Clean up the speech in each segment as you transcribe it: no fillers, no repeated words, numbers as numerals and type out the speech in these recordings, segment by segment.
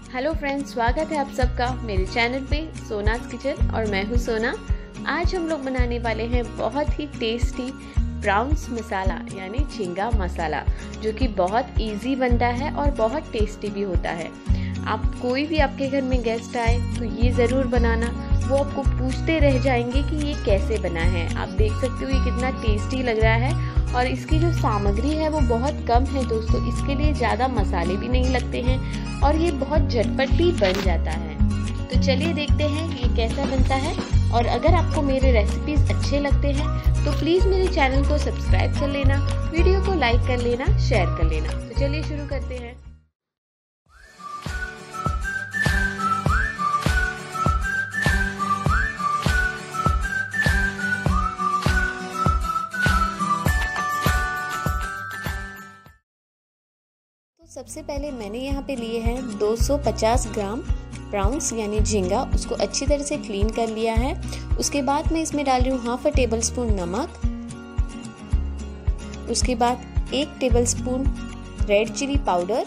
Hello friends, स्वागत है आप सबका मेरे चैनल पे सोनास किचन और मैं हूँ सोना। आज हम लोग बनाने वाले हैं बहुत ही टेस्टी प्राउंस मसाला यानी झींगा मसाला, जो कि बहुत इजी बनता है और बहुत टेस्टी भी होता है। आप कोई भी आपके घर में गेस्ट आए तो ये ज़रूर बनाना, वो आपको पूछते रह जाएंगे कि ये कैसे बना है। आप देख सकते हो ये कितना टेस्टी लग रहा है और इसकी जो सामग्री है वो बहुत कम है दोस्तों। इसके लिए ज़्यादा मसाले भी नहीं लगते हैं और ये बहुत झटपट भी बन जाता है। तो चलिए देखते हैं ये कैसा बनता है। और अगर आपको मेरे रेसिपीज़ अच्छे लगते हैं तो प्लीज़ मेरे चैनल को सब्सक्राइब कर लेना, वीडियो को लाइक कर लेना, शेयर कर लेना। तो चलिए शुरू करते हैं। सबसे पहले मैंने यहाँ पे लिए हैं 250 ग्राम प्राउंस यानी झींगा। उसको अच्छी तरह से क्लीन कर लिया है। उसके बाद मैं इसमें डाल रही हूँ हाफ टेबल स्पून नमक। उसके बाद 1 tablespoon red chilli powder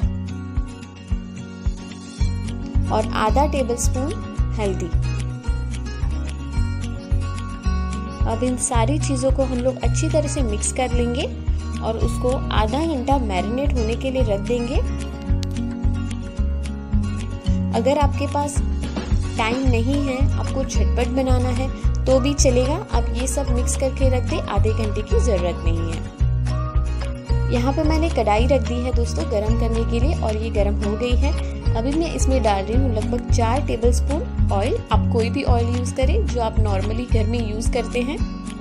और आधा टेबल स्पून हल्दी। अब इन सारी चीज़ों को हम लोग अच्छी तरह से मिक्स कर लेंगे और उसको आधा घंटा मैरिनेट होने के लिए रख देंगे। अगर आपके पास टाइम नहीं है, आपको झटपट बनाना है तो भी चलेगा। आप ये सब मिक्स करके रख दें, आधे घंटे की ज़रूरत नहीं है। यहाँ पे मैंने कढ़ाई रख दी है दोस्तों गरम करने के लिए और ये गरम हो गई है। अभी मैं इसमें डाल रही हूँ लगभग 4 टेबल स्पून ऑयल। आप कोई भी ऑयल यूज़ करें जो आप नॉर्मली घर में यूज़ करते हैं।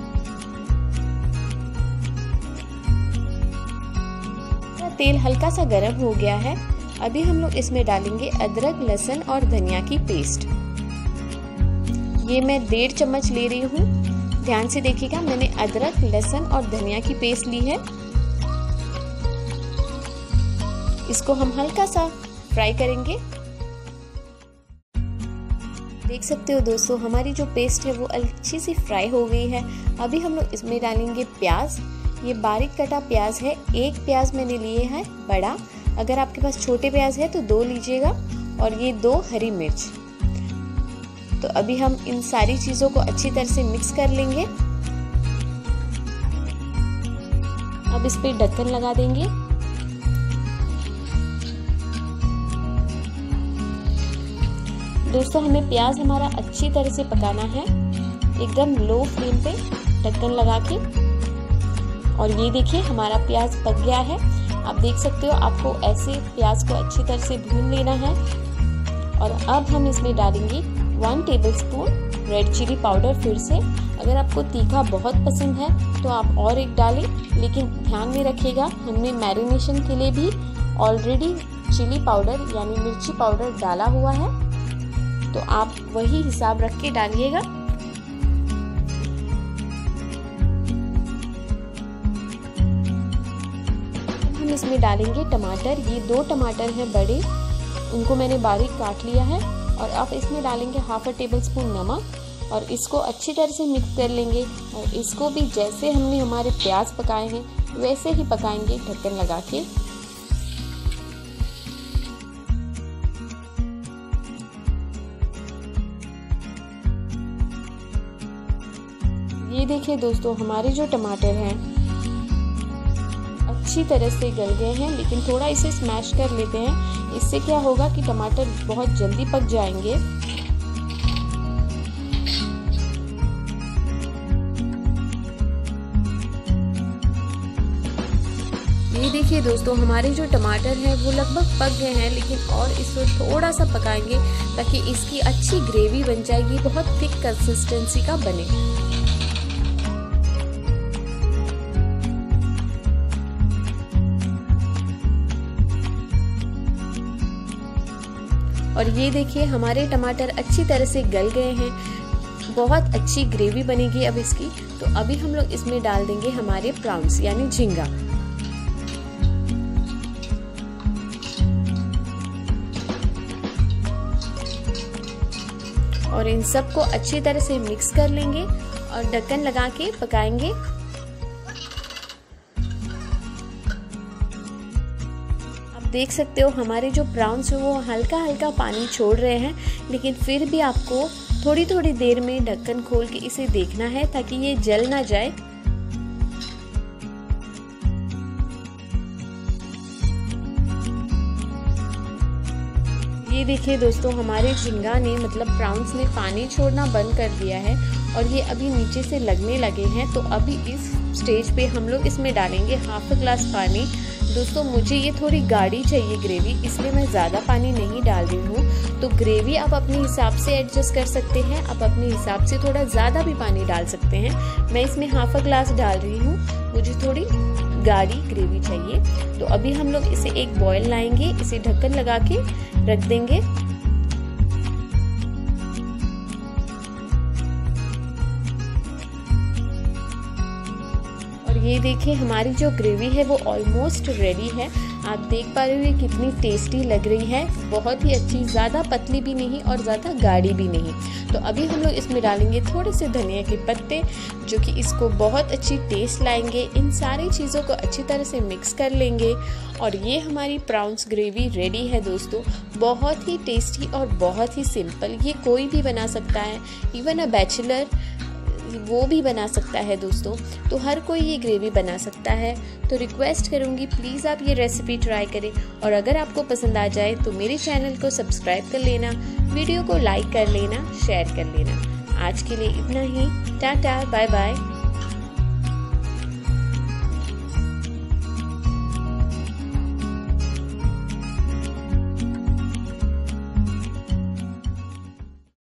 तेल हल्का सा गर्म हो गया है। अभी हम लोग इसमें डालेंगे अदरक, लहसुन और धनिया की पेस्ट। ये मैं 1.5 चम्मच ले रही हूँ। ध्यान से देखिएगा, मैंने अदरक, लहसुन और धनिया की पेस्ट ली है। इसको हम हल्का सा फ्राई करेंगे। देख सकते हो दोस्तों, हमारी जो पेस्ट है वो अच्छी सी फ्राई हो गई है। अभी हम लोग इसमें डालेंगे प्याज। ये बारीक कटा प्याज है। 1 प्याज मैंने लिए है बड़ा। अगर आपके पास छोटे प्याज है तो 2 लीजिएगा। और ये 2 हरी मिर्च। तो अभी हम इन सारी चीज़ों को अच्छी तरह से मिक्स कर लेंगे। अब इस पे ढक्कन लगा देंगे। दोस्तों, हमें प्याज हमारा अच्छी तरह से पकाना है, एकदम लो फ्लेम पे ढक्कन लगा के। और ये देखिए हमारा प्याज पक गया है। आप देख सकते हो, आपको ऐसे प्याज को अच्छी तरह से भून लेना है। और अब हम इसमें डालेंगे 1 tablespoon red chilli powder. फिर से अगर आपको तीखा बहुत पसंद है तो आप और 1 डालें, लेकिन ध्यान में रखिएगा हमने मैरिनेशन के लिए भी ऑलरेडी चिली पाउडर यानी मिर्ची पाउडर डाला हुआ है, तो आप वही हिसाब रख के डालिएगा। इसमें डालेंगे टमाटर। ये 2 टमाटर हैं बड़े, उनको मैंने बारीक काट लिया है। और अब इसमें डालेंगे हाफ टेबल स्पून नमक और इसको अच्छी तरह से मिक्स कर लेंगे। और इसको भी जैसे हमने हमारे प्याज पकाए हैं वैसे ही पकाएंगे ढक्कन लगा के। ये देखिए दोस्तों, हमारे जो टमाटर हैं अच्छी तरह से गल गए हैं, लेकिन थोड़ा इसे स्मैश कर लेते हैं। इससे क्या होगा कि टमाटर बहुत जल्दी पक जाएंगे। ये देखिए दोस्तों, हमारे जो टमाटर हैं वो लगभग पक गए हैं, लेकिन और इसको थोड़ा सा पकाएंगे ताकि इसकी अच्छी ग्रेवी बन जाएगी, बहुत थिक कंसिस्टेंसी का बने। और ये देखिए हमारे टमाटर अच्छी तरह से गल गए हैं, बहुत अच्छी ग्रेवी बनेगी अब इसकी। तो अभी हम लोग इसमें डाल देंगे हमारे प्राउंस यानी झींगा। और इन सबको अच्छी तरह से मिक्स कर लेंगे और ढक्कन लगा के आप देख सकते हो हमारे जो प्राउंस है वो हल्का हल्का पानी छोड़ रहे हैं, लेकिन फिर भी आपको थोड़ी थोड़ी देर में ढक्कन खोल के इसे देखना है ताकि ये जल ना जाए। ये देखिए दोस्तों, हमारे झींगा ने मतलब प्राउंस ने पानी छोड़ना बंद कर दिया है और ये अभी नीचे से लगने लगे हैं। तो अभी इस स्टेज पे हम लोग इसमें डालेंगे हाफ ग्लास पानी। दोस्तों मुझे ये थोड़ी गाढ़ी चाहिए ग्रेवी, इसलिए मैं ज़्यादा पानी नहीं डाल रही हूँ। तो ग्रेवी आप अपने हिसाब से एडजस्ट कर सकते हैं, आप अपने हिसाब से थोड़ा ज़्यादा भी पानी डाल सकते हैं। मैं इसमें हाफ ग्लास डाल रही हूँ, मुझे थोड़ी गाढ़ी ग्रेवी चाहिए। तो अभी हम लोग इसे एक बॉयल लाएंगे, इसे ढक्कन लगा के रख देंगे। और ये देखिए हमारी जो ग्रेवी है वो ऑलमोस्ट रेडी है। आप देख पा रहे हो कितनी टेस्टी लग रही है, बहुत ही अच्छी, ज़्यादा पतली भी नहीं और ज़्यादा गाढ़ी भी नहीं। तो अभी हम लोग इसमें डालेंगे थोड़े से धनिया के पत्ते, जो कि इसको बहुत अच्छी टेस्ट लाएंगे। इन सारी चीज़ों को अच्छी तरह से मिक्स कर लेंगे और ये हमारी प्राउंस ग्रेवी रेडी है दोस्तों। बहुत ही टेस्टी और बहुत ही सिंपल, ये कोई भी बना सकता है, इवन अ बैचलर वो भी बना सकता है दोस्तों। तो हर कोई ये ग्रेवी बना सकता है। तो रिक्वेस्ट करूँगी प्लीज़ आप ये रेसिपी ट्राई करें, और अगर आपको पसंद आ जाए तो मेरे चैनल को सब्सक्राइब कर लेना, वीडियो को लाइक कर लेना, शेयर कर लेना। आज के लिए इतना ही, टाटा बाय बाय।